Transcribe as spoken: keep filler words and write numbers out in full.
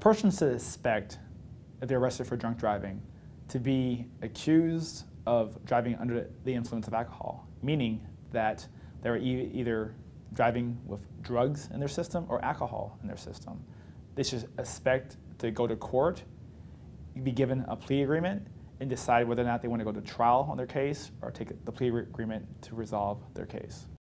person should expect, if they're arrested for drunk driving, to be accused of driving under the influence of alcohol, meaning that they're e either driving with drugs in their system or alcohol in their system. They should expect to go to court, be given a plea agreement, and decide whether or not they want to go to trial on their case or take the plea agreement to resolve their case.